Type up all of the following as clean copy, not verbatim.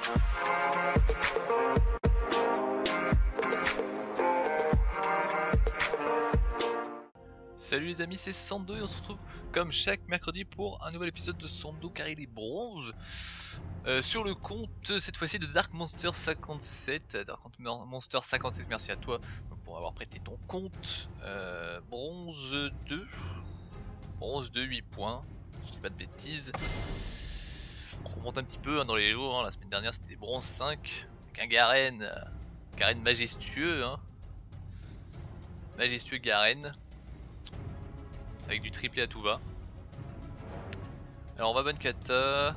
Salut les amis, c'est Sando et on se retrouve comme chaque mercredi pour un nouvel épisode de Sando Carré des Bronzes sur le compte cette fois-ci de Dark Monster 57. Dark Monster 56, merci à toi donc, pour avoir prêté ton compte. Bronze 2, bronze 2, 8 points, si je dis pas de bêtises. Je remonte un petit peu dans les jours, la semaine dernière c'était bronze 5 avec un Garen, Garen majestueux, majestueux Garen. Avec du triplé à tout va. Alors on va bonne kata.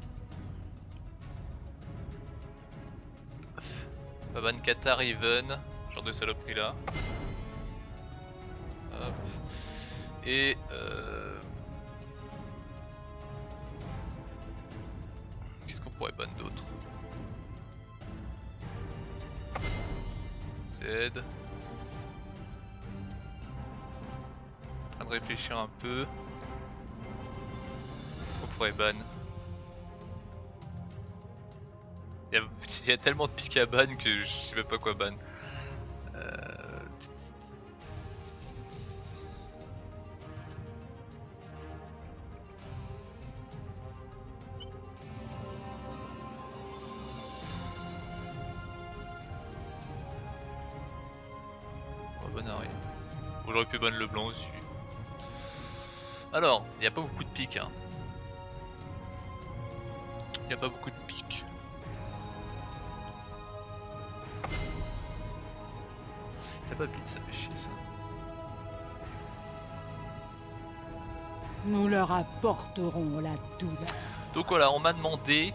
On va bonne kata Riven. Genre de saloperie là. Hop. Et qu'est-ce qu'on pourrait ban d'autre? Z. En train de réfléchir un peu. Qu'est-ce qu'on pourrait ban? Il y a tellement de pics à ban que je sais même pas quoi ban. On va ban rien. J'aurais pu ban le blanc aussi. Alors, il n'y a pas beaucoup de pics. Il n'y a pas beaucoup de pics. Il n'y a pas de pics, ça fait chier ça. Nous leur apporterons la douleur. Donc voilà, on m'a demandé.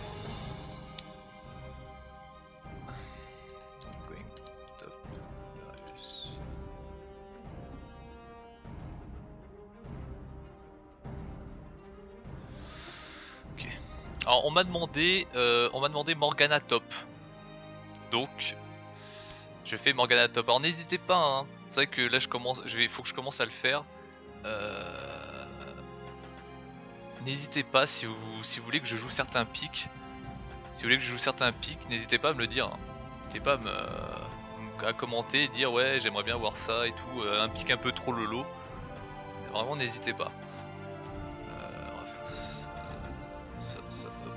Ok. Alors on m'a demandé Morgana top. Donc je fais Morgana top. Alors n'hésitez pas, c'est vrai que là faut que je commence à le faire. N'hésitez pas si vous voulez que je joue certains pics. Si vous voulez que je joue certains pics, n'hésitez pas à me le dire. N'hésitez pas à commenter et dire ouais j'aimerais bien voir ça et tout, un pic un peu trop lolo. Vraiment n'hésitez pas. On va faire ça, hop.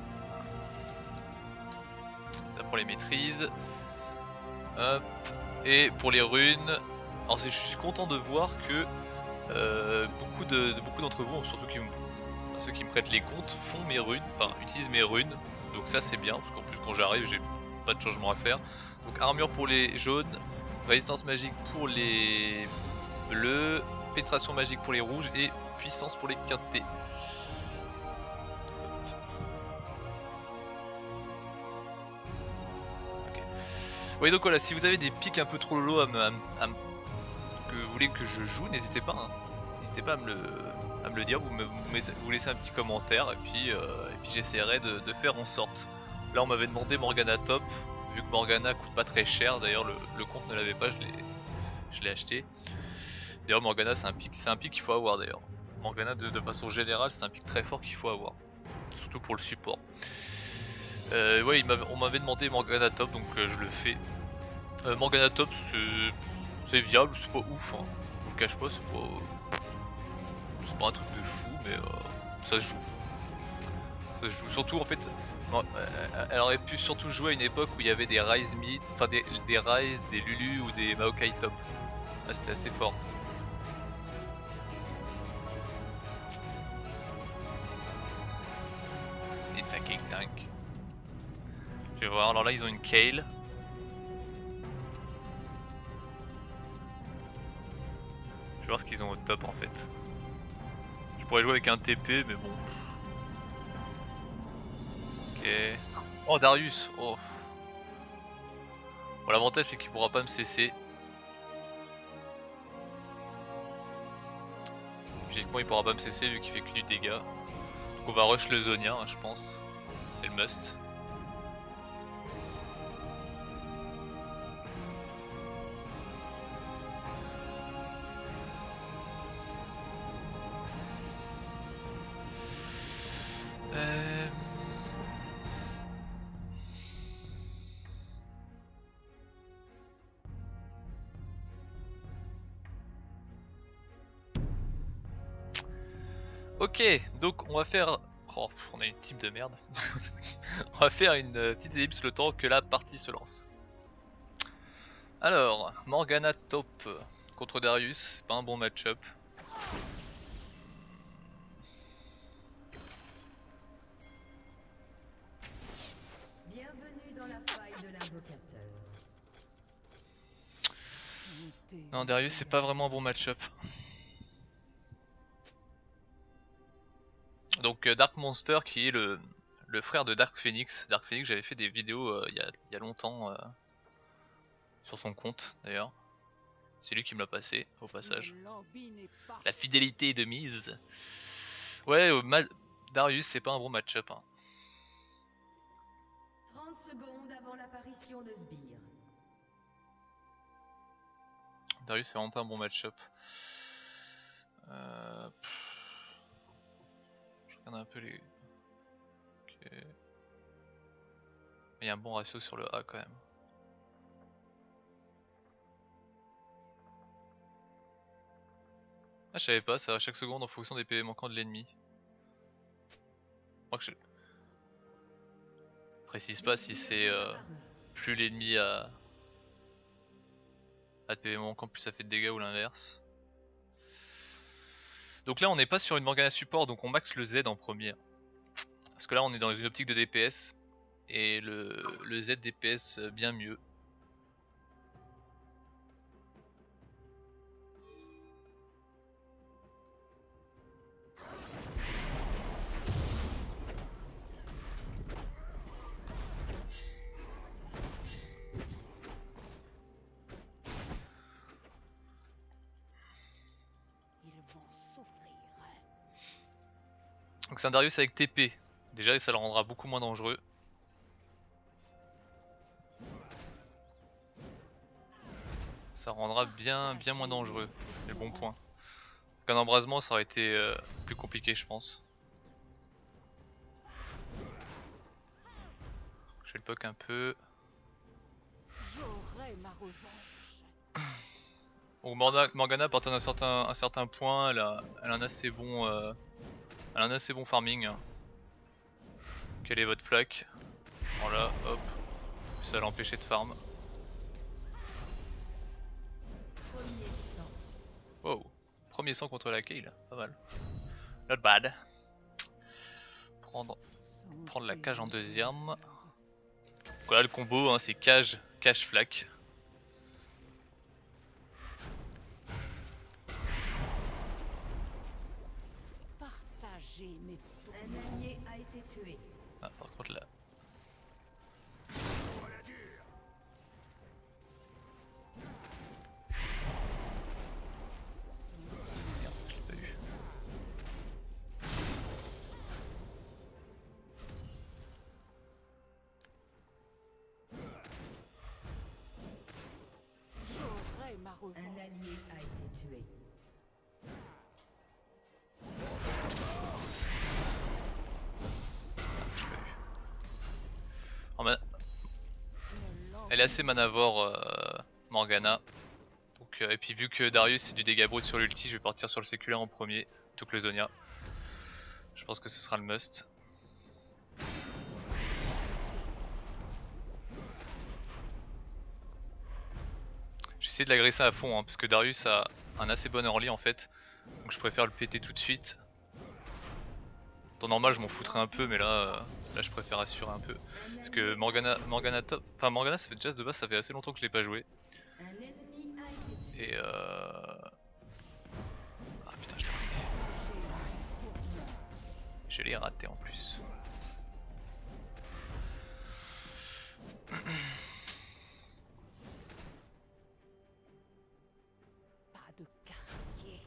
Ça pour les maîtrises. Hop. Et pour les runes, alors je suis content de voir que beaucoup d'entre vous, surtout ceux qui me prêtent les comptes, font mes runes, enfin utilisent mes runes. Donc ça c'est bien, parce qu'en plus quand j'arrive j'ai pas de changement à faire. Donc armure pour les jaunes, résistance magique pour les bleus, pénétration magique pour les rouges et puissance pour les quintés. Okay. Oui donc voilà, si vous avez des pics un peu trop lolo que vous voulez que je joue, n'hésitez pas. N'hésitez pas à me le dire, vous laissez un petit commentaire et puis j'essaierai de faire en sorte. Là on m'avait demandé Morgana top, vu que Morgana coûte pas très cher, d'ailleurs le compte ne l'avait pas, je l'ai acheté. D'ailleurs Morgana c'est un pic qu'il faut avoir d'ailleurs. Morgana de façon générale c'est un pic très fort qu'il faut avoir, surtout pour le support. Ouais on m'avait demandé Morgana top donc je le fais. Morgana top c'est viable, c'est pas ouf, je vous le cache pas, c'est pas un truc de fou mais ça se joue. Ça se joue surtout en fait. Elle aurait pu surtout jouer à une époque où il y avait des Ryze mid, enfin des Ryze, des Lulu ou des Maokai top. Là c'était assez fort. Une fucking tank. Je vais voir, alors là ils ont une Kale. Je vais voir ce qu'ils ont au top en fait. Je pourrais jouer avec un TP mais bon. Ok. Oh Darius, oh. Bon l'avantage c'est qu'il pourra pas me cesser. Logiquement il pourra pas me cesser vu qu'il fait que du dégât. Donc on va rush le Zonia je pense. C'est le must. Ok, donc on va faire... Oh, on a une team de merde. On va faire une petite ellipse le temps que la partie se lance. Alors, Morgana top contre Darius, c'est pas un bon match-up. Bienvenue dans la faille de l'invocateur. Non, Darius c'est pas vraiment un bon match-up. Donc Dark Monster qui est le frère de Dark Phoenix. Dark Phoenix, j'avais fait des vidéos il y a longtemps sur son compte d'ailleurs. C'est lui qui me l'a passé au passage. La fidélité est de mise. Ouais, Darius c'est pas un bon match-up. Hein. 30 secondes avant l'apparition de Sbire. Darius c'est vraiment pas un bon match-up. Je regarde un peu les... Ok. Il y a un bon ratio sur le A quand même. Ah je savais pas, ça va chaque seconde en fonction des PV manquants de l'ennemi. Je crois que je précise pas si c'est plus l'ennemi a de PV manquant plus ça fait de dégâts ou l'inverse. Donc là on n'est pas sur une Morgana support donc on max le Z en premier. Parce que là on est dans une optique de DPS et le Z DPS bien mieux. Donc c'est un Darius avec TP. Déjà ça le rendra beaucoup moins dangereux. Ça rendra bien moins dangereux. C'est le bon point. Avec un embrasement ça aurait été plus compliqué je pense. Je vais le poke un peu. Bon, Morgana à partir d'un certain point, elle a un assez bon farming. Quelle est votre flaque? Voilà, hop. Ça l'a empêché de farm. Wow, premier sang contre la Kayle, pas mal. Not bad. Prendre la cage en deuxième. Voilà le combo, hein, c'est cage flaque. Un allié a été tué. Ah, par contre là. Merde, je l'ai pas eu. Un allié a été tué. Elle est assez manavore Morgana. Donc, et puis vu que Darius c'est du dégât brut sur l'ulti, je vais partir sur le séculaire en premier, tout que le Zonia. Je pense que ce sera le must. J'essaie de l'agresser à fond hein, parce que Darius a un assez bon early en fait. Donc je préfère le péter tout de suite. Dans normal je m'en foutrais un peu mais là je préfère assurer un peu. Parce que Morgana top. Enfin Morgana ça fait déjà de base ça fait assez longtemps que je l'ai pas joué. Et ah putain je l'ai raté. Je l'ai raté en plus. Pas de quartier.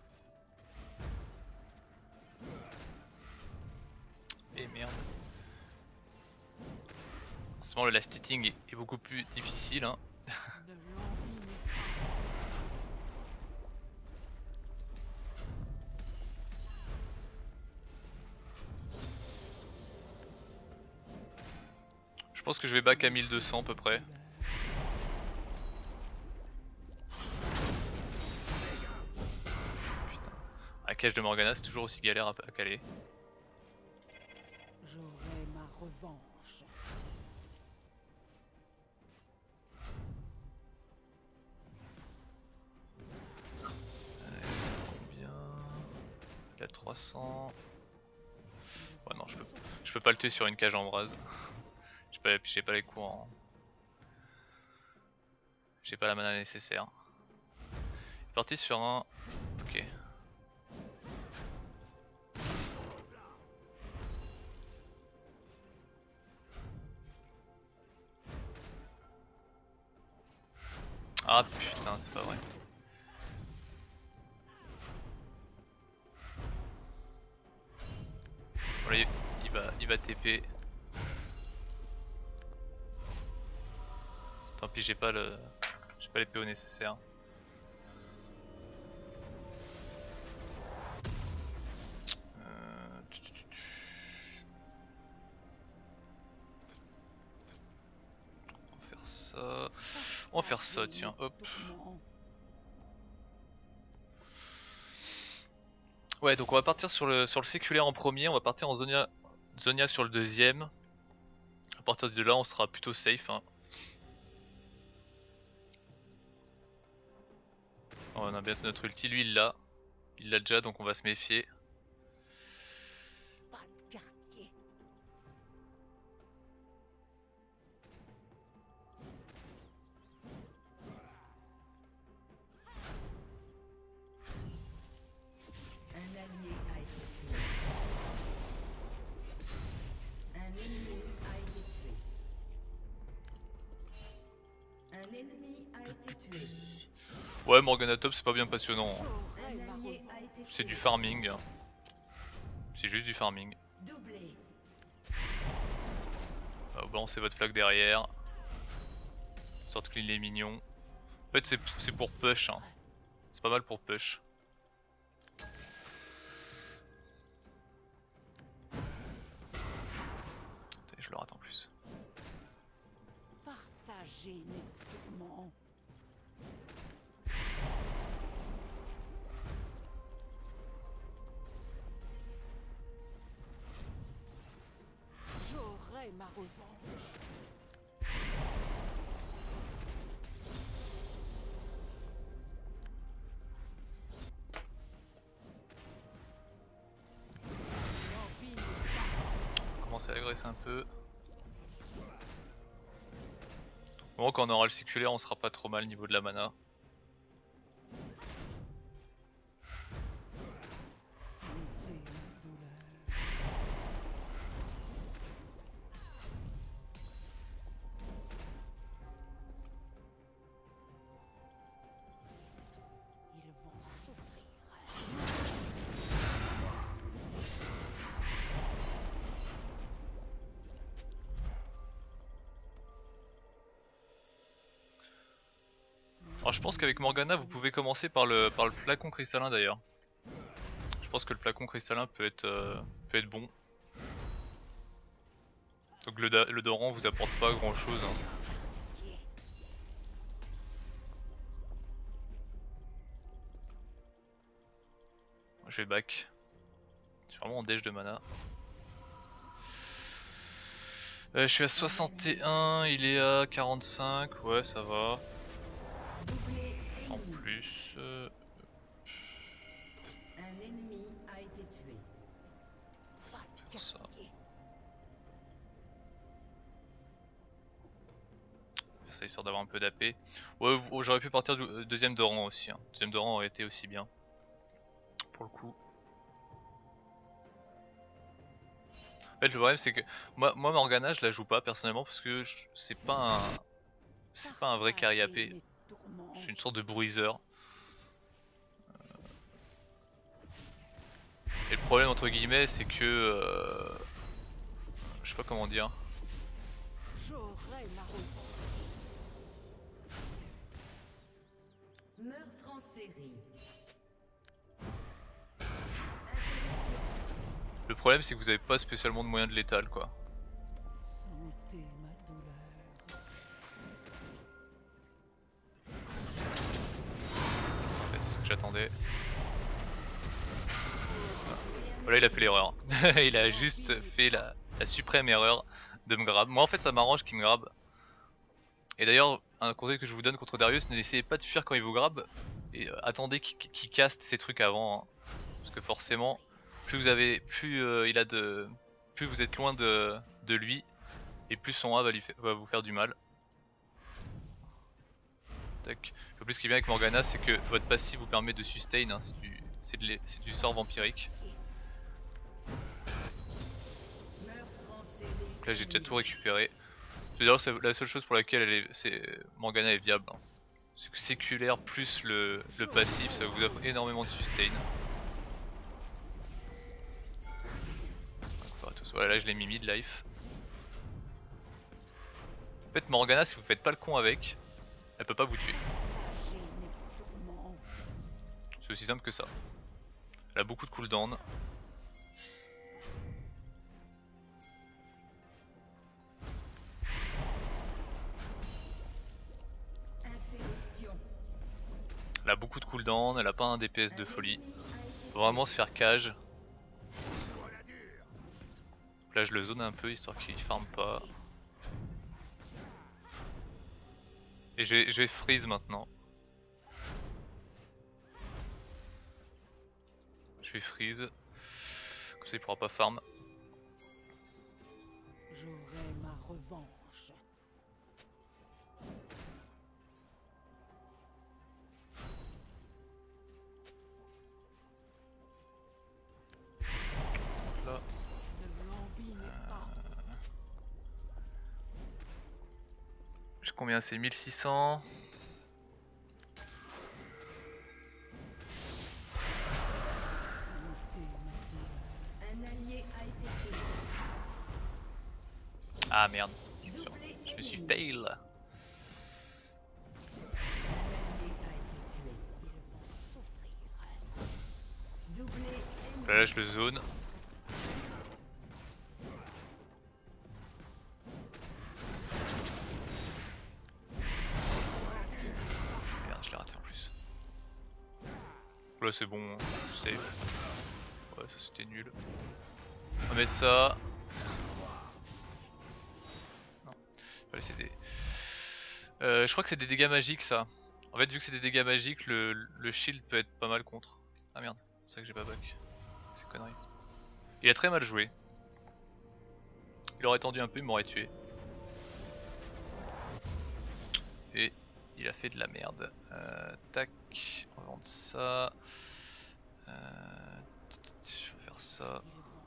Et merde. Forcément le last hitting est beaucoup plus difficile hein. Je pense que je vais back à 1200 à peu près. Putain. cage de Morgana, c'est toujours aussi galère à caler. J'aurai ma revanche. Combien? Il a 300. Ouais non, je peux pas le tuer sur une cage en brase. J'ai pas les coups en... J'ai pas la mana nécessaire. Il est parti sur un... Ok. Ah putain, c'est pas vrai. Voilà, il va TP. Tant pis, j'ai pas les PO nécessaires. On va faire ça. On va faire ça, tiens, hop. Ouais, donc on va partir sur le séculaire en premier, on va partir en Zonia sur le deuxième. À partir de là, on sera plutôt safe. Hein. On a bientôt notre ulti, lui il l'a déjà, donc on va se méfier. Pas de quartier. Un allié a été tué. Un ennemi a été tué. Un ennemi a été tué. Ouais, Morgana top, c'est pas bien passionnant. Hein. J'aurai ma Un allié revanche. a été tué. C'est du farming. C'est juste du farming. Doublé. Balancez votre flag derrière. Sorte clean les mignons. En fait, c'est pour push. Hein. C'est pas mal pour push. Attendez, je le rate en plus. Partagez mes tourments. J'aurai ma revanche. L'envie On commence à agresser un peu. Bon, quand on aura le séculaire, on sera pas trop mal niveau de la mana. sentez ma douleur. Ils vont souffrir. Alors je pense qu'avec Morgana, vous pouvez commencer par le flacon cristallin d'ailleurs. Je pense que le flacon cristallin peut être bon. Donc le Doran vous apporte pas grand chose. Hein. Je vais back. Je suis vraiment en dèche de mana. Je suis à 61, il est à 45, ouais ça va. Doublé. En plus... Un ennemi a été tué. Pas de ça. quartier. Ça histoire d'avoir un peu d'AP. Ouais, j'aurais pu partir du deuxième Doran aussi. Hein. Deuxième Doran aurait été aussi bien. Pour le coup. En fait, le problème c'est que moi Morgana je la joue pas personnellement parce que c'est pas un vrai carry AP. Partagez mes tourments. C'est une sorte de bruiseur. Et le problème entre guillemets c'est que je sais pas comment dire. J'aurai ma revanche. Meurtre en série. Le problème c'est que vous avez pas spécialement de moyens de létal quoi. Sentez ma douleur. Ouais, c'est ce que j'attendais. Voilà, il a fait l'erreur. Il a juste fait la suprême erreur de me grab. Moi en fait ça m'arrange qu'il me grab. Et d'ailleurs, un conseil que je vous donne contre Darius, n'essayez pas de fuir quand il vous grab. Et attendez qu'il caste ses trucs avant. Hein. Parce que forcément, plus vous avez, plus vous êtes loin de lui, et plus son A va vous faire du mal. Tac. Le plus ce qui est bien avec Morgana, c'est que votre passif vous permet de sustain, hein, c'est du sort vampirique. Donc là j'ai déjà tout récupéré. C'est d'ailleurs la seule chose pour laquelle Morgana est viable. Hein. C'est que séculaire plus le passif, ça vous offre énormément de sustain. Voilà, là je l'ai mis mid-life. En fait Morgana, si vous faites pas le con avec, elle peut pas vous tuer. C'est aussi simple que ça. Elle a beaucoup de cooldown. Elle a beaucoup de cooldown, elle a pas un DPS de folie. Faut vraiment se faire cage. Là je le zone un peu histoire qu'il farm pas. Et je vais freeze maintenant. Je vais freeze. Comme ça il pourra pas farm. J'aurai ma revanche. Là. J'ai combien? C'est 1600. Ah merde, je me suis fail. Là je le zone. Merde, je l'ai raté en plus. Là c'est bon, safe. Ouais, ça c'était nul. On va mettre ça. Non, je vais laisser des. Je crois que c'est des dégâts magiques ça. En fait, vu que c'est des dégâts magiques, le shield peut être pas mal contre. Ah merde, c'est ça que j'ai pas back. C'est connerie. Il a très mal joué. Il aurait tendu un peu, il m'aurait tué. Et il a fait de la merde. Tac, on va vendre ça. Je vais faire ça.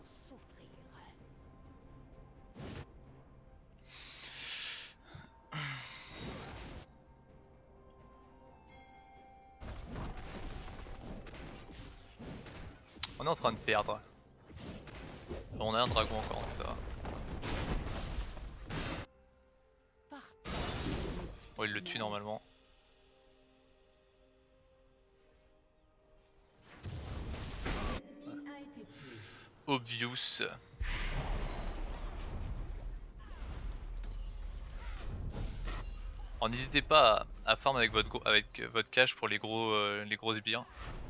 On est en train de perdre. On a un dragon encore donc ça va. Bon, il le tue normalement. Obvious. Alors n'hésitez pas à farm avec votre cache pour les gros sbires.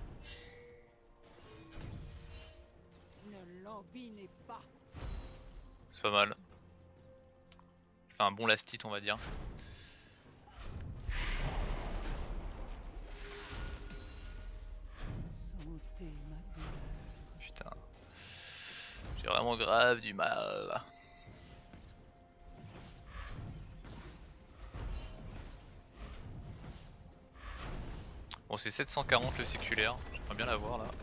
C'est pas mal. Fait un bon last hit on va dire. Putain. J'ai vraiment grave du mal. Bon c'est 740 le séculaire, j'aimerais bien l'avoir là.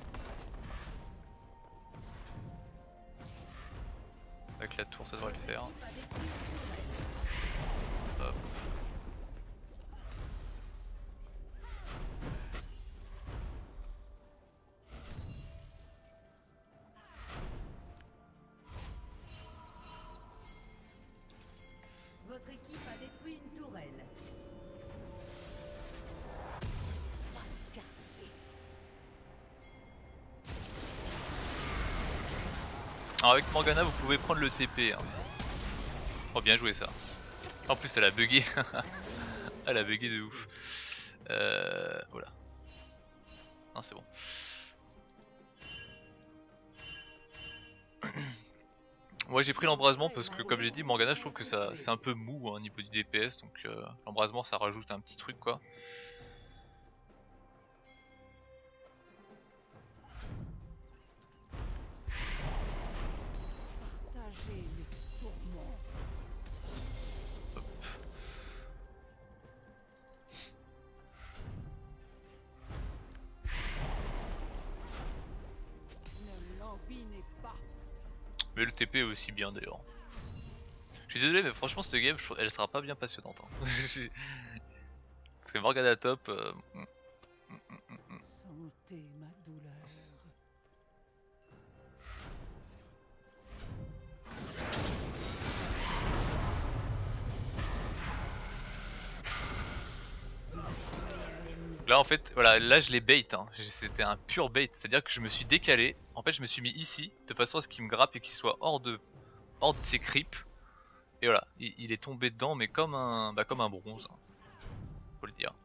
Avec la tour ça devrait le faire. Hop. Votre équipe a détruit une tourelle. Alors avec Morgana vous pouvez prendre le TP. Hein. Oh bien joué ça. En plus elle a bugué. Elle a bugué de ouf. Voilà. Non c'est bon. Moi j'ai pris l'embrasement parce que comme j'ai dit Morgana je trouve que ça c'est un peu mou hein, au niveau du DPS donc l'embrasement ça rajoute un petit truc quoi. Partagez les tourments. Ne l'embinez pas. Mais le TP est aussi bien d'ailleurs. Je suis désolé mais franchement cette game elle sera pas bien passionnante hein. Parce que Morgana top Sentez ma douleur. là en fait voilà là je l'ai bait hein. C'était un pur bait, c'est à dire que je me suis décalé, en fait je me suis mis ici de façon à ce qu'il me grappe et qu'il soit hors de ses creeps. Et voilà, il est tombé dedans mais comme un bronze, hein, faut le dire.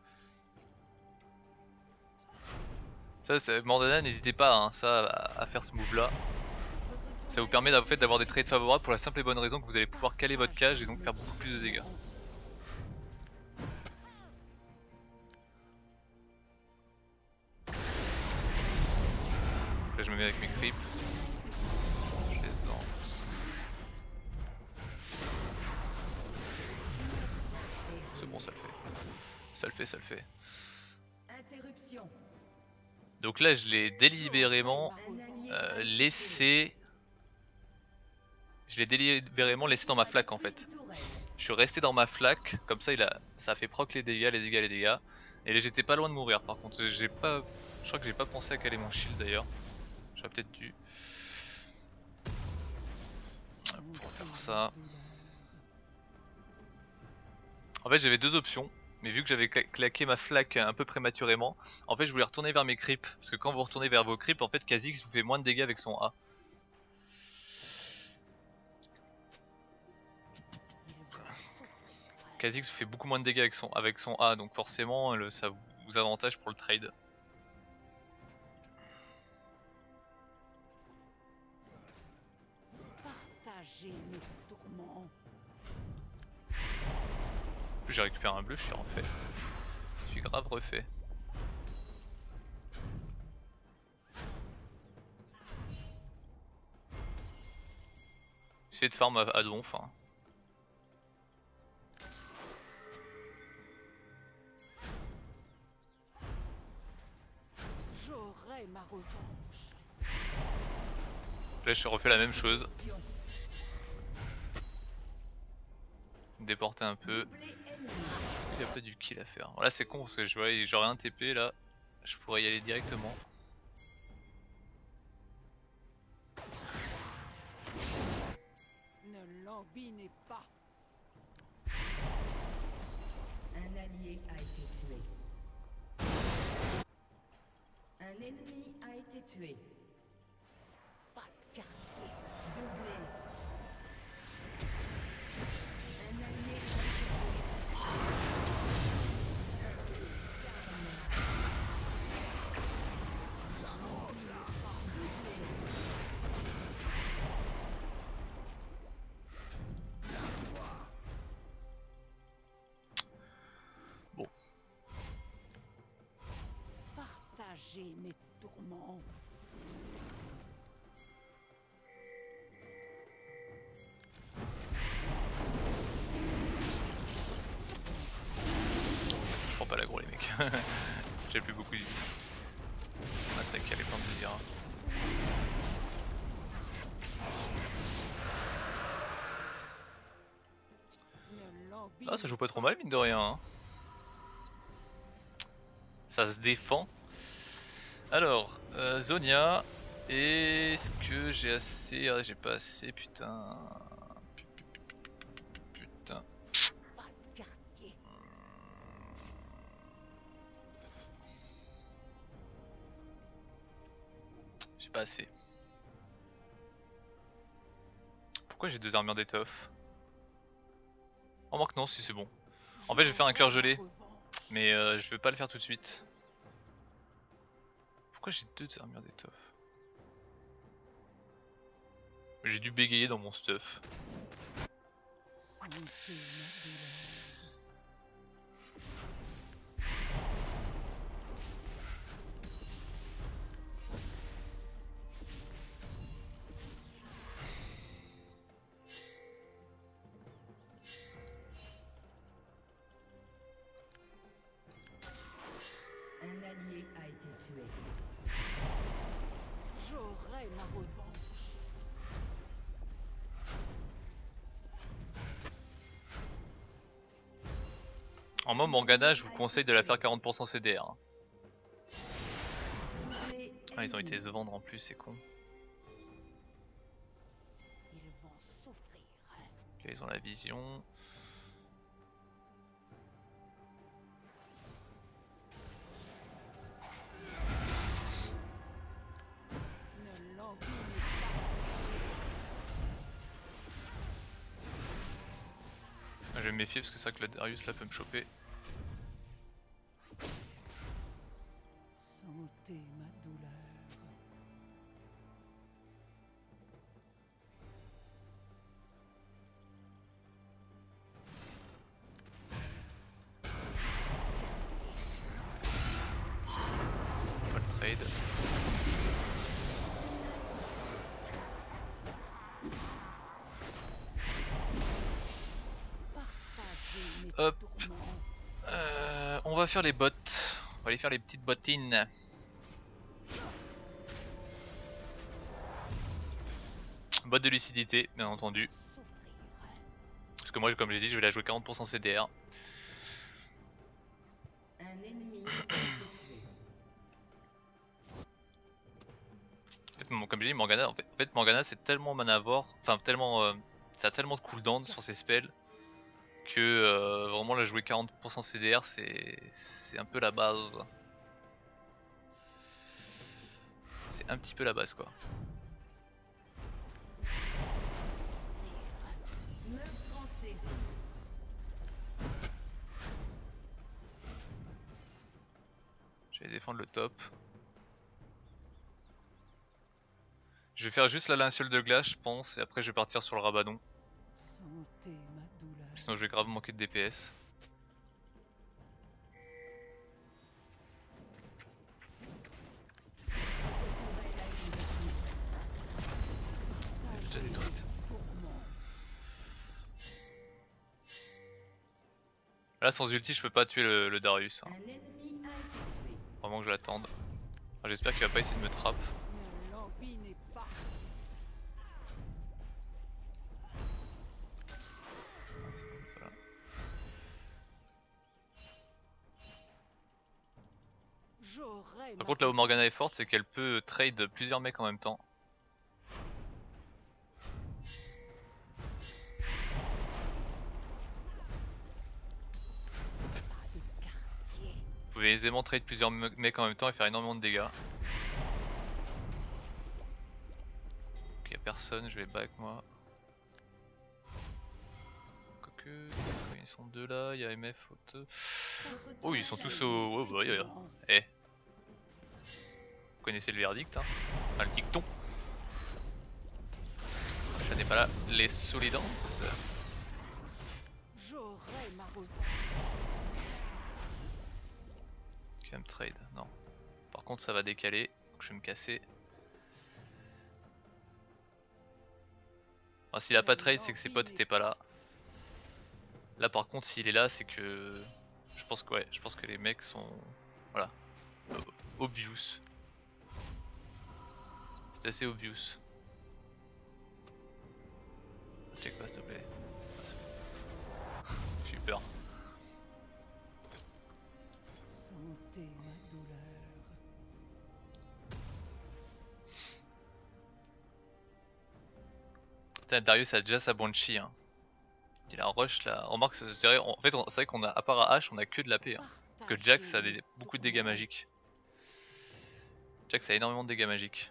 Ça Morgana n'hésitez pas hein, ça à faire ce move là. Ça vous permet en fait d'avoir des trades favorables pour la simple et bonne raison que vous allez pouvoir caler votre cage et donc faire beaucoup plus de dégâts. Là je me mets avec mes creeps. Je les sens. C'est bon, ça le fait. Ça le fait, ça le fait. Interruption. Donc là je l'ai délibérément laissé. Je l'ai délibérément laissé dans ma flaque en fait. Je suis resté dans ma flaque, comme ça ça a fait proc les dégâts, les dégâts, les dégâts. Et là j'étais pas loin de mourir par contre, j'ai pas. Je crois que j'ai pas pensé à caler mon shield d'ailleurs. J'aurais peut-être dû. Pour faire ça. En fait j'avais deux options, mais vu que j'avais claqué ma flaque un peu prématurément, en fait je voulais retourner vers mes creeps. Parce que quand vous retournez vers vos creeps, en fait Kha'Zix vous fait moins de dégâts avec son A. Kha'Zix fait beaucoup moins de dégâts avec son A, donc forcément ça vous avantage pour le trade. Partagez mes tourments. En plus j'ai récupéré un bleu, je suis refait. Je suis grave refait. Essayez de farm à donf. Hein. J'aurai ma revanche. Là je refais la même chose. Déporter un peu. Il y a pas du kill à faire. Là c'est con parce que j'aurais un TP là. Je pourrais y aller directement. Ne l'embinez pas. Un allié a été tué. Un ennemi a été tué. Pas de quartier. Doublé. Un allié a été Bon. Partagez mes tourments. Je prends pas l'aggro les mecs. J'ai plus beaucoup de vie. Ah, c'est vrai qu'il y a les plans de délire. Ah ça joue pas trop mal mine de rien hein. Ça se défend. Alors, Zonia, est-ce que j'ai assez... Ah j'ai pas assez, putain. Putain. Pas de quartier. J'ai pas assez. Pourquoi j'ai deux armures d'étoffe? Oh manque non si c'est bon. En fait je vais faire un cœur gelé. Mais je vais pas le faire tout de suite. Pourquoi j'ai deux armures d'étoffe? J'ai dû bégayer dans mon stuff. Sentez ma douleur. Un allié a été tué. J'aurai ma revanche. En moi, Morgana, je vous conseille de la faire 40% CDR. Hein. Ah, ils ont été se vendre en plus, c'est con. Ils vont souffrir. Ok, ils ont la vision. Ne l'embîmez Je vais me méfier parce que c'est vrai que le Darius là peut me choper. pas. Sentez ma douleur. Pas le trade. Partagez mes Hop. tourments. On va faire les bots. On va aller faire les petites bottines. Bot de lucidité, bien entendu. Souffrir. Parce que moi, comme j'ai dit, je vais la jouer 40% CDR. Un ennemi a été tué. En fait, comme j'ai dit, Morgana, en fait, Morgana c'est tellement manavore, enfin tellement, ça a tellement de cooldown sur ses spells que vraiment la jouer 40% CDR c'est un peu la base. C'est un petit peu la base quoi. Meurtre en série. Je vais défendre le top. Je vais faire juste la linceule de glace je pense et après je vais partir sur le rabadon. Sentez ma douleur. Sinon je vais grave manquer de DPS. J'ai déjà détruite. Tourments. Là sans ulti je peux pas tuer le Darius. Hein. Un ennemi a été tué. Vraiment que je l'attende. Enfin, j'espère qu'il va pas essayer de me trap. Ne l'embîmez pas. Voilà. J'aurai Par ma contre là où Morgana est forte c'est qu'elle peut trade plusieurs mecs en même temps. pas de quartier. Vous pouvez aisément trade plusieurs mecs en même temps et faire énormément de dégâts. Ok, y'a personne, je vais back moi. Quoique, ils sont deux là, y'a MF au Oh, ils sont tous au. Oh, bah, Eh. Vous connaissez le verdict, hein. Enfin, le dicton. Je n'ai pas là les solidances. J'aurai ma revanche. Qui va me trade? Non. Par contre, ça va décaler. Donc je vais me casser. Alors, s'il a pas trade, c'est que ses potes étaient pas là. Là, par contre, s'il est là, c'est que. Je pense que, ouais, je pense que les mecs sont. Voilà. Obvious. C'est assez obvious. Check pas, s'il te plaît. J'ai eu peur. Sentez ma douleur. Putain, Darius a déjà sa Banshee. Hein. Il a rush là. Remarque, c'est vrai, en fait, c'est vrai qu'on a, à part à H, on a que de l'AP. Hein. Parce que Jax a beaucoup de dégâts magiques. Jax a énormément de dégâts magiques.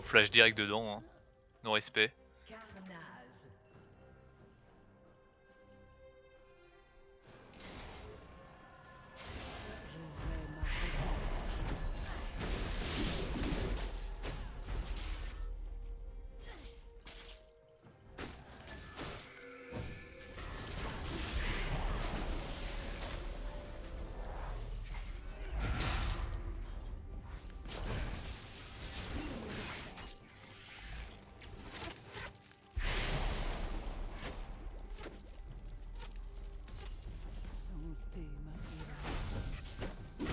flash direct dedans, hein. Non respect. Carnage. J'aurai ma revanche. Sentez ma douleur.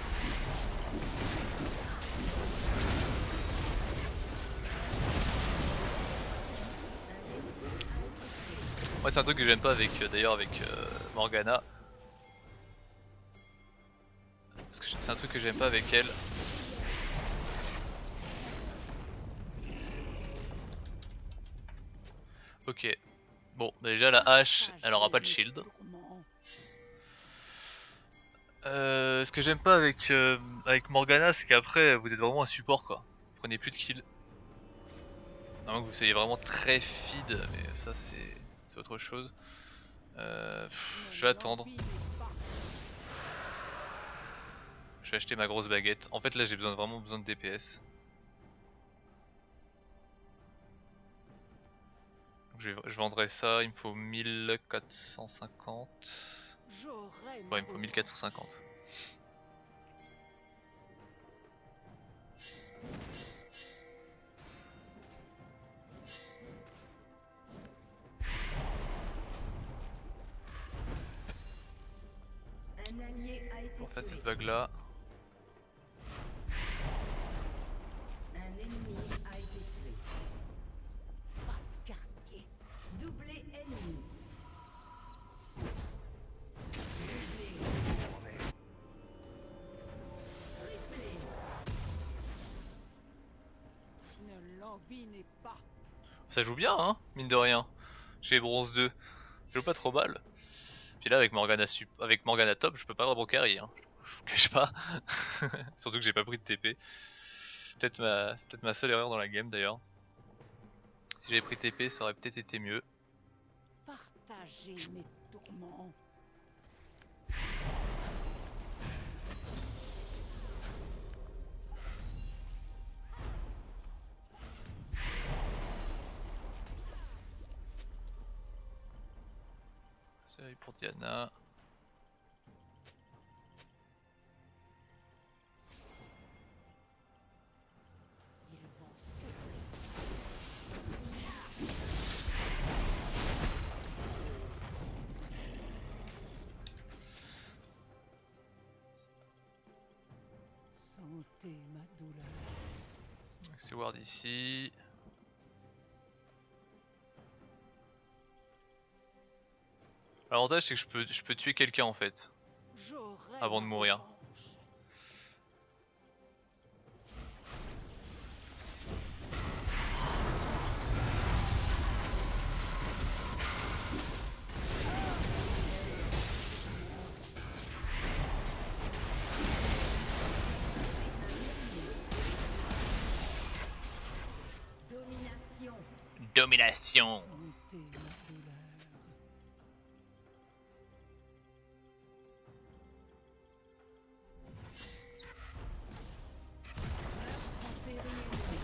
Moi c'est un truc que j'aime pas avec d'ailleurs avec Morgana. Parce que c'est un truc que j'aime pas avec elle. Ok. Bon, bah déjà la hache, elle aura pas de shield. Tourment. Ce que j'aime pas avec Morgana, c'est qu'après vous êtes vraiment un support quoi. Vous prenez plus de kills. À moins que vous soyez vraiment très feed, mais ça c'est autre chose. Je vais attendre. L'embille pas. Je vais acheter ma grosse baguette. En fait là j'ai vraiment besoin de DPS. Donc, je vendrai ça, il me faut 1450. J'aurai ma Ouais, il me faut revanche. 1450. Un allié a été Pour faire tué. cette vague là. Un ennemi a été tué. Pas de quartier. Doublé ennemi. Triplé. Ne l'embinez pas. Ça joue bien hein, mine de rien. J'ai bronze 2. Je joue pas trop mal. Puis là avec Morgana top, je peux pas vraiment carry hein. Je vous cache pas. Surtout que j'ai pas pris de TP. C'est peut-être ma seule erreur dans la game d'ailleurs. Si j'avais pris TP, ça aurait peut-être été mieux. Partagez mes tourments. C'est pour Diana. Ils vont souffrir. Sentez ma douleur. C'est Ward ici. L'avantage c'est que je peux tuer quelqu'un en fait. J'aurai Avant de ma mourir. revanche. Domination. Domination. Sentez ma douleur. En série ennemie.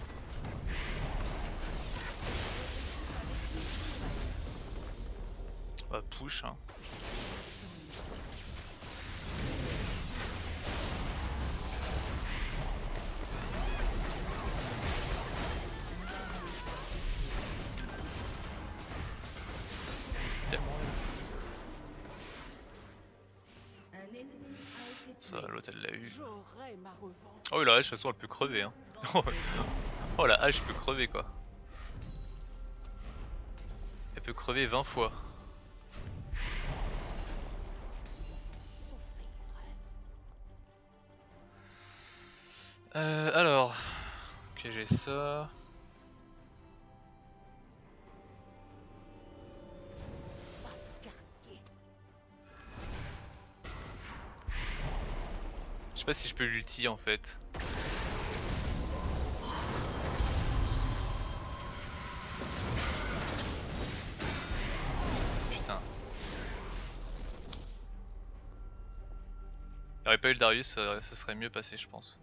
On va push hein. Tellement. Un ennemi a été tué. Ça, l'autre elle l'a eu. J'aurai ma revanche. Oh la hache, de toute façon elle peut crever hein. Oh la hache peut crever quoi. Elle peut crever 20 fois. Alors. Ok j'ai ça. Pas de quartier. Je sais pas si je peux l'ulti en fait. T'aurais pas eu le Darius, ça serait mieux passé, je pense.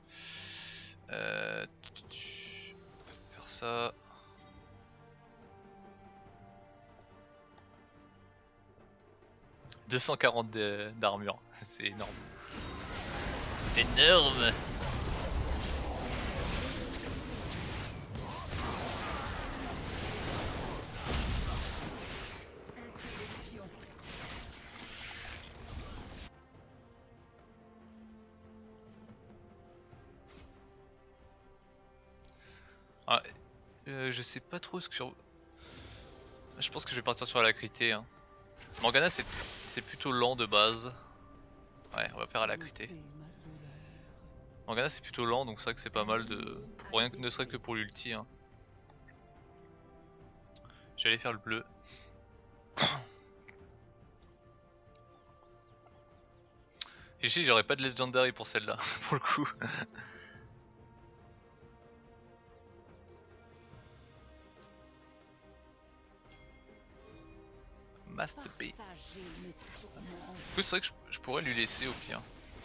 Faire ça. « 240 d'armure, c'est énorme. C'est énorme. Ah, je sais pas trop ce que... Je pense que je vais partir sur l'acrité. Hein. Morgana c'est plutôt lent de base. Ouais, on va faire alacrité. Morgana c'est plutôt lent, donc c'est vrai que c'est pas mal de... Pour rien que ne serait que pour l'ulti. Hein. J'allais faire le bleu. Et j'aurais pas de legendary pour celle-là, pour le coup. Master B. C'est vrai que je pourrais lui laisser au pire.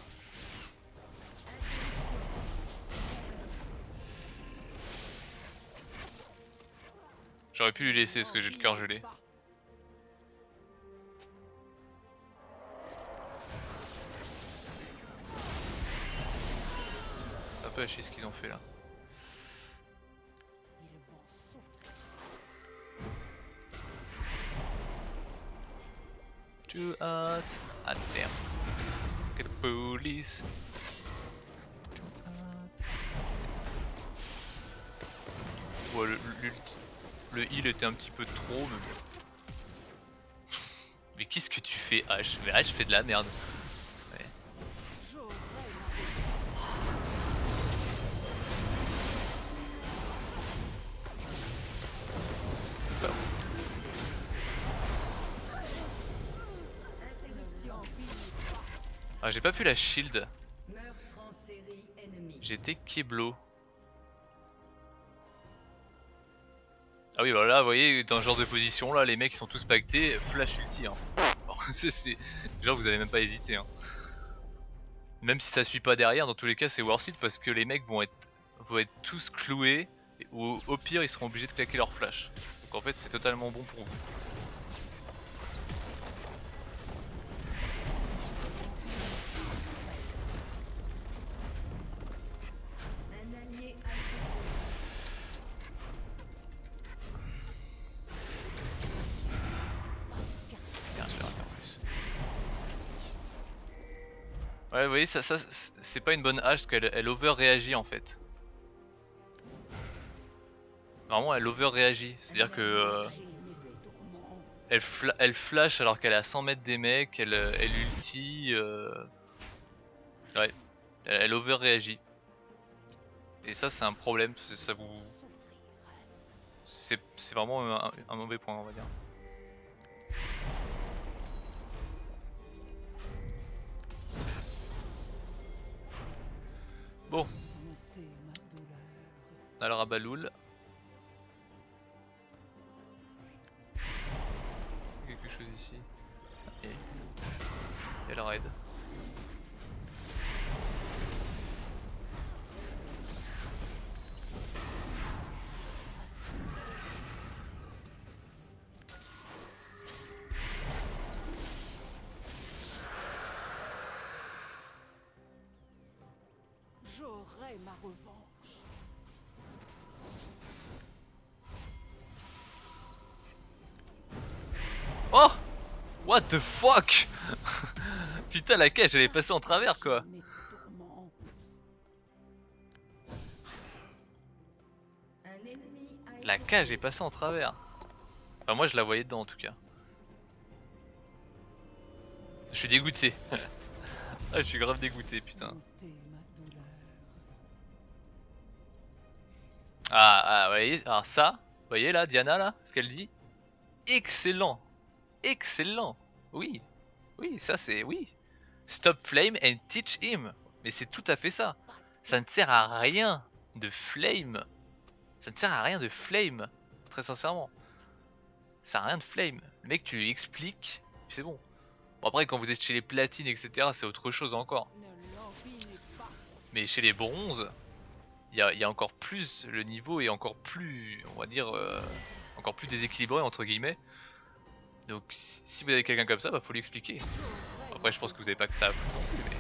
J'aurais pu lui laisser parce que j'ai le cœur gelé. C'est un peu à chier ce qu'ils ont fait là. Too hot. Ah damn. Get the police. Ouais, le heal était un petit peu trop, mais bon. Mais qu'est-ce que tu fais H? Mais H fait de la merde. Ouais. Ah, j'ai pas pu la shield. J'étais Keblo. Ah oui, bah là, vous voyez, dans ce genre de position là, les mecs ils sont tous pactés, flash ulti. Hein. C'est genre, vous avez même pas hésité. Hein. Même si ça suit pas derrière, dans tous les cas, c'est worth it parce que les mecs vont être tous cloués, ou au pire, ils seront obligés de claquer leur flash. Donc en fait, c'est totalement bon pour vous. Ouais, vous voyez, ça c'est pas une bonne hache parce qu'elle over réagit en fait. Vraiment, elle over réagit. C'est-à-dire que elle flash alors qu'elle est à 100 mètres des mecs, elle ulti. Ouais, elle over réagit. Et ça, c'est un problème. Ça vous. C'est vraiment un mauvais point, on va dire. Bon. Alors à Baloul. Quelque chose ici. Et il y a le raid. J'aurai ma revanche. Oh! What the fuck? Putain, la cage elle est passée en travers quoi. La cage est passée en travers. Enfin, moi je la voyais dedans en tout cas. Je suis dégoûté. Ah, je suis grave dégoûté, putain. Ah, vous voyez, alors ça, vous voyez là, Diana là, ce qu'elle dit? Excellent! Excellent! Oui, oui, ça c'est, oui. Stop flame and teach him. Mais c'est tout à fait ça. Ça ne sert à rien de flame. Ça ne sert à rien de flame. Très sincèrement. Ça sert à rien de flame. Le mec, tu lui expliques, c'est bon. Bon après quand vous êtes chez les platines etc c'est autre chose encore. Mais chez les bronzes, il y a encore plus, le niveau est encore plus, on va dire, encore plus déséquilibré entre guillemets. Donc si vous avez quelqu'un comme ça, bah faut lui expliquer. Après je pense que vous avez pas que ça à foutre non plus, mais...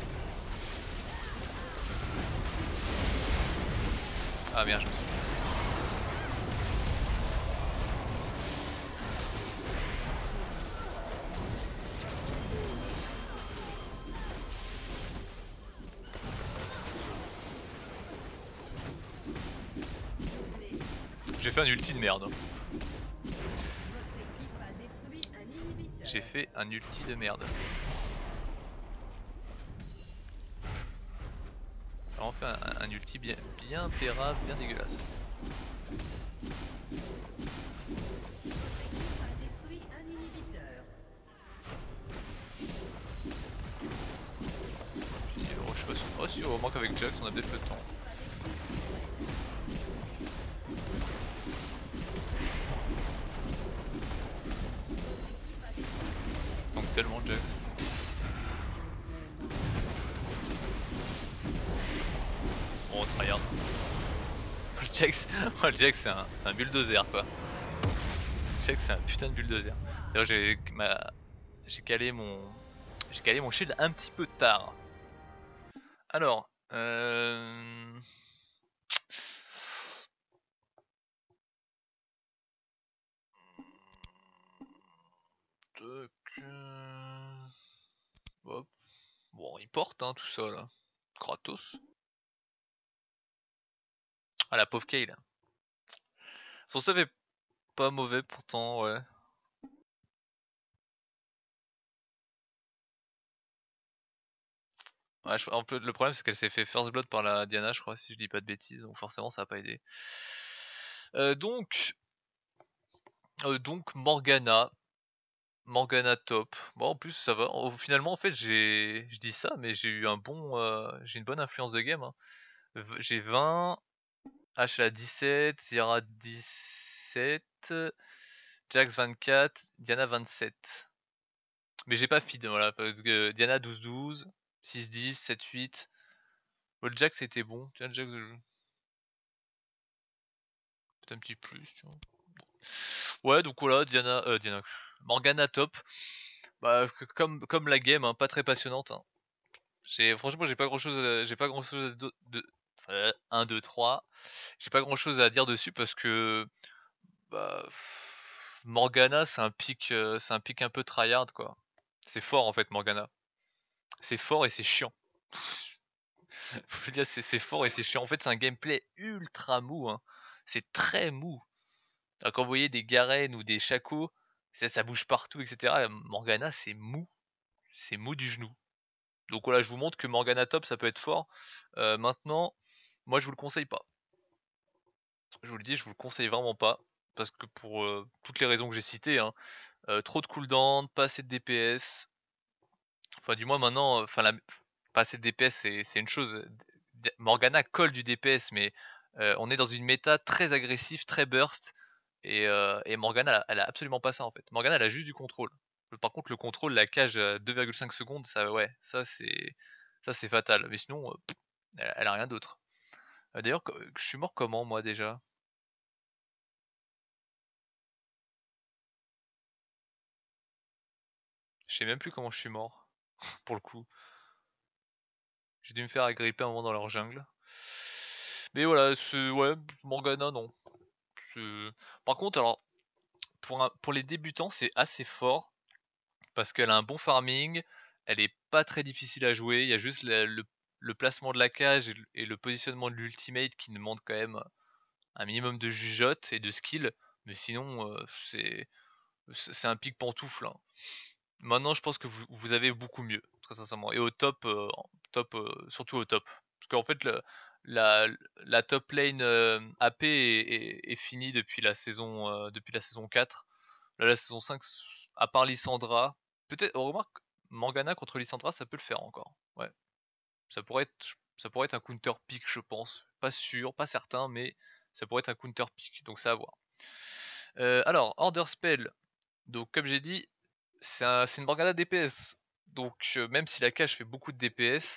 Ah merde, je me suis... J'ai fait un ulti de merde. J'ai fait un ulti de merde. J'ai vraiment fait un ulti bien pérave, bien dégueulasse. Je sais pas si... Oh si, au moins qu'avec Jax on a peut-être le temps. Donc tellement Jax. Bon, tryhard. Le Jax c'est un bulldozer quoi. Jax c'est un putain de bulldozer. D'ailleurs j'ai calé mon shield un petit peu tard. Alors, hop. Bon, il porte hein, tout ça là. Kratos. Ah la pauvre Kayle. Son stuff est pas mauvais pourtant, ouais. Ouais, le problème c'est qu'elle s'est fait first blood par la Diana, je crois, si je dis pas de bêtises, donc forcément ça va pas aider. Donc Morgana top. Bon en plus ça va. Finalement en fait je dis ça, mais j'ai eu j'ai une bonne influence de game. Hein. J'ai 20, H à 17, Zira 17, Jax 24, Diana 27. Mais j'ai pas feed, voilà, parce que Diana 12-12, 6-10, 7-8. Le Jax c'était bon, tiens Jax peut-être un petit plus, tu vois. Ouais donc voilà, Morgana top. Bah comme la game, hein, pas très passionnante. Hein. Franchement j'ai pas grand chose de 1, 2, 3. J'ai pas grand chose à dire dessus parce que bah, Morgana c'est un pic un peu tryhard quoi. C'est fort en fait Morgana. C'est fort et c'est chiant. Faut dire c'est fort et c'est chiant. En fait c'est un gameplay ultra mou. Hein. C'est très mou. Alors, quand vous voyez des Garen ou des Shaco, ça bouge partout, etc. Morgana c'est mou. C'est mou du genou. Donc voilà, je vous montre que Morgana top ça peut être fort. Maintenant, moi je vous le conseille pas. Je vous le dis, je vous le conseille vraiment pas. Parce que pour toutes les raisons que j'ai citées, hein, trop de cooldown, pas assez de DPS. Enfin du moins maintenant, pas assez de DPS c'est une chose. Morgana colle du DPS mais on est dans une méta très agressive, très burst. Et Morgana elle a absolument pas ça en fait. Morgana elle a juste du contrôle. Par contre le contrôle, la cage à 2,5 secondes, ça ouais, ça c'est fatal. Mais sinon, elle a rien d'autre. D'ailleurs, je suis mort comment moi déjà? Je sais même plus comment je suis mort, pour le coup. J'ai dû me faire agripper un moment dans leur jungle. Mais voilà, ouais, Morgana non. Par contre, alors, pour les débutants, c'est assez fort, parce qu'elle a un bon farming, elle est pas très difficile à jouer, il y a juste le placement de la cage et le positionnement de l'ultimate qui demande quand même un minimum de jugeote et de skill, mais sinon, c'est un pic pantoufle. Hein. Maintenant, je pense que vous avez beaucoup mieux, très sincèrement. Et au top, surtout au top. Parce qu'en fait, la, la top lane AP est finie depuis la saison 4. Là, la saison 5, à part Lissandra, peut-être, on remarque, Morgana contre Lissandra, ça peut le faire encore. Ouais. Ça pourrait être un counter pick, je pense. Pas sûr, pas certain, mais ça pourrait être un counter pick. Donc, ça à voir. Alors, Order Spell. Donc, comme j'ai dit, c'est une Morgana DPS. Donc même si la cage fait beaucoup de DPS,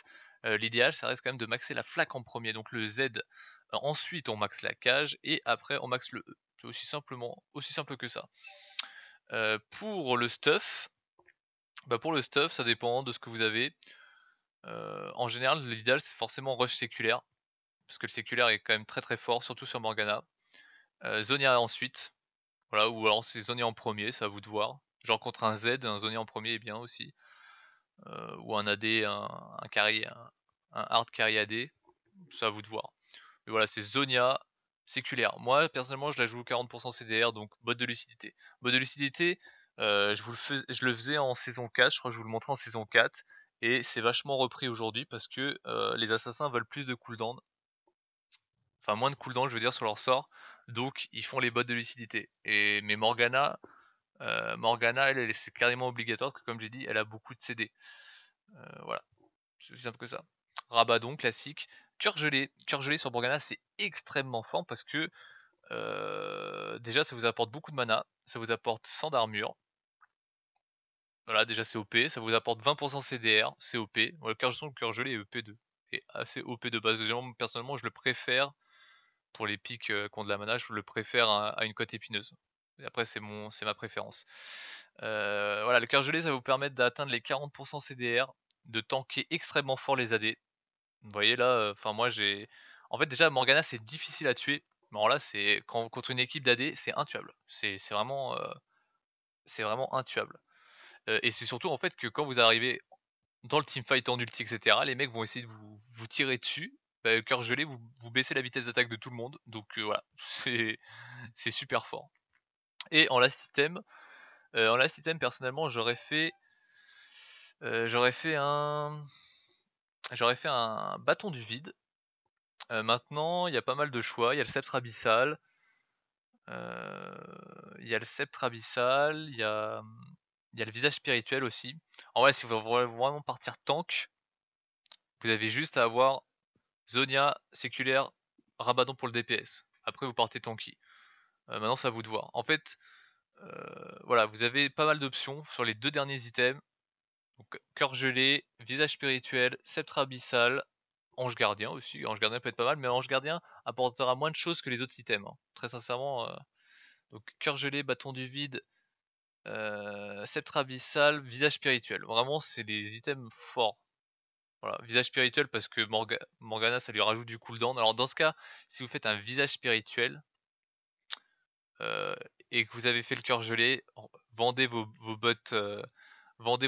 L'idéal, ça reste quand même de maxer la flaque en premier, donc le Z, ensuite on maxe la cage et après on maxe le E. C'est aussi simple que ça. Pour le stuff, pour le stuff, ça dépend de ce que vous avez. En général, l'idéal, c'est forcément rush séculaire, parce que le séculaire est quand même très très fort, surtout sur Morgana. Zonia ensuite, voilà, ou alors c'est Zonia en premier, c'est à vous de voir. Genre contre un Z, un Zonia en premier est bien aussi. Ou un AD, un carry, un hard carry AD, c'est à vous de voir. Mais voilà, c'est Zonia séculaire. Moi, personnellement, je la joue 40% CDR, donc bot de lucidité. Bot de lucidité, je le faisais en saison 4, je crois que je vous le montrais en saison 4, et c'est vachement repris aujourd'hui parce que les assassins veulent plus de cooldown. Enfin, moins de cooldown, je veux dire, sur leur sort. Donc, ils font les bots de lucidité. Mais Morgana, c'est carrément obligatoire, parce que comme j'ai dit, elle a beaucoup de CD. Voilà, c'est aussi simple que ça. Rabadon, classique. Cœur gelé. Cœur gelé sur Morgana, c'est extrêmement fort parce que déjà, ça vous apporte beaucoup de mana, ça vous apporte 100 d'armure. Voilà, déjà c'est OP, ça vous apporte 20% CDR, c'est OP. Le cœur gelé est EP2. Et assez OP de base. Personnellement, je le préfère pour les pics qui ont de la mana, je le préfère à une cote épineuse. Et après, c'est ma préférence. Voilà, le cœur gelé, ça va vous permettre d'atteindre les 40% CDR, de tanker extrêmement fort les AD. Vous voyez là, moi j'ai. En fait, déjà, Morgana, c'est difficile à tuer. Mais alors là, c'est contre une équipe d'AD, c'est intuable. C'est vraiment intuable. Et c'est surtout en fait que quand vous arrivez dans le teamfight en ulti, etc., les mecs vont essayer de vous tirer dessus. Le cœur gelé, vous baissez la vitesse d'attaque de tout le monde. Donc voilà, c'est super fort. Et en last item, personnellement, j'aurais fait un bâton du vide. Maintenant, il y a pas mal de choix. Il y a le sceptre abyssal. Il y a le visage spirituel aussi. En vrai, si vous voulez vraiment partir tank, vous avez juste à avoir Zonia, séculaire, Rabadon pour le DPS. Après, vous partez tanky. Maintenant, c'est à vous de voir. En fait, voilà, vous avez pas mal d'options sur les deux derniers items. Donc, cœur gelé, visage spirituel, sceptre abyssal, ange gardien aussi. Ange gardien peut être pas mal, mais ange gardien apportera moins de choses que les autres items. Hein. Très sincèrement. Donc, cœur gelé, bâton du vide, sceptre abyssal, visage spirituel. Vraiment, c'est des items forts. Voilà, visage spirituel parce que Morgana, ça lui rajoute du cooldown. Alors, dans ce cas, si vous faites un visage spirituel et que vous avez fait le cœur gelé, vendez vos bottes. Vendez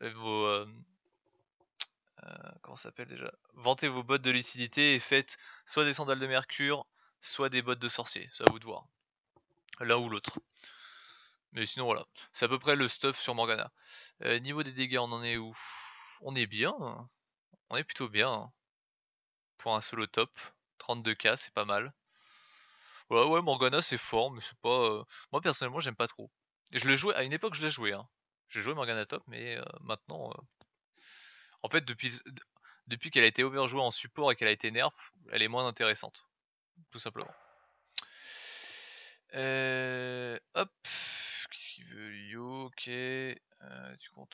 comment ça s'appelle déjà? Vantez vos bottes de lucidité et faites soit des sandales de mercure, soit des bottes de sorcier, c'est à vous de voir. L'un ou l'autre. Mais sinon voilà, c'est à peu près le stuff sur Morgana. Niveau des dégâts, on en est où? On est bien, hein. On est plutôt bien. Hein. Pour un solo top, 32k, c'est pas mal. Ouais, Morgana c'est fort, mais c'est pas... Moi personnellement j'aime pas trop. Je le jouais, à une époque je l'ai joué, hein. J'ai joué Morgana top, mais maintenant... En fait, depuis qu'elle a été overjouée en support et qu'elle a été nerf, elle est moins intéressante. Tout simplement. Hop. Qu'est-ce qu'il veut, Yo? Ok. Tu comptes.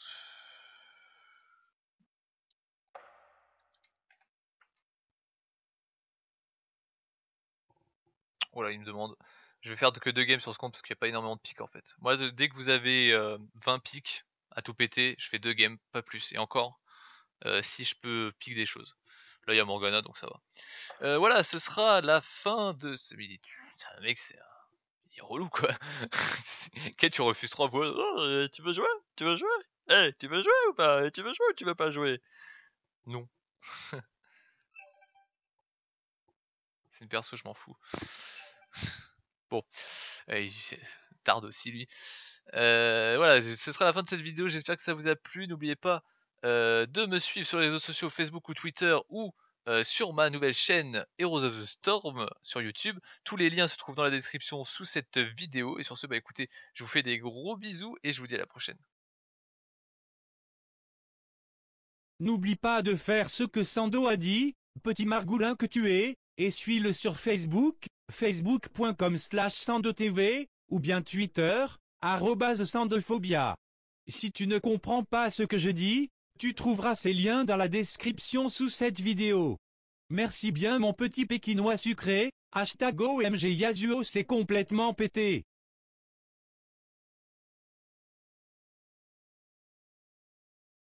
Voilà, il me demande. Je vais faire que 2 games sur ce compte parce qu'il n'y a pas énormément de pics en fait. Moi, dès que vous avez 20 pics à tout péter, je fais 2 games, pas plus. Et encore, si je peux pique des choses. Là, il y a Morgana, donc ça va. Voilà, ce sera la fin de ce midi. Putain, mec, il est relou quoi. Qu'est-ce tu refuses 3 fois? Oh, tu veux jouer? Tu veux jouer? Eh, tu veux jouer ou pas? Tu veux jouer ou tu veux pas jouer? Non. C'est une perso, je m'en fous. Bon, il tarde aussi lui. Voilà, ce sera la fin de cette vidéo. J'espère que ça vous a plu. N'oubliez pas de me suivre sur les réseaux sociaux Facebook ou Twitter ou sur ma nouvelle chaîne Heroes of the Storm sur YouTube. Tous les liens se trouvent dans la description sous cette vidéo. Et sur ce, écoutez, je vous fais des gros bisous et je vous dis à la prochaine. N'oublie pas de faire ce que Sando a dit, petit margoulin que tu es, et suis-le sur Facebook, facebook.com/SandoTV, ou bien Twitter, @Sandophobia. Si tu ne comprends pas ce que je dis, Tu trouveras ces liens dans la description sous cette vidéo. Merci bien mon petit pékinois sucré, hashtag OMG Yasuo c'est complètement pété.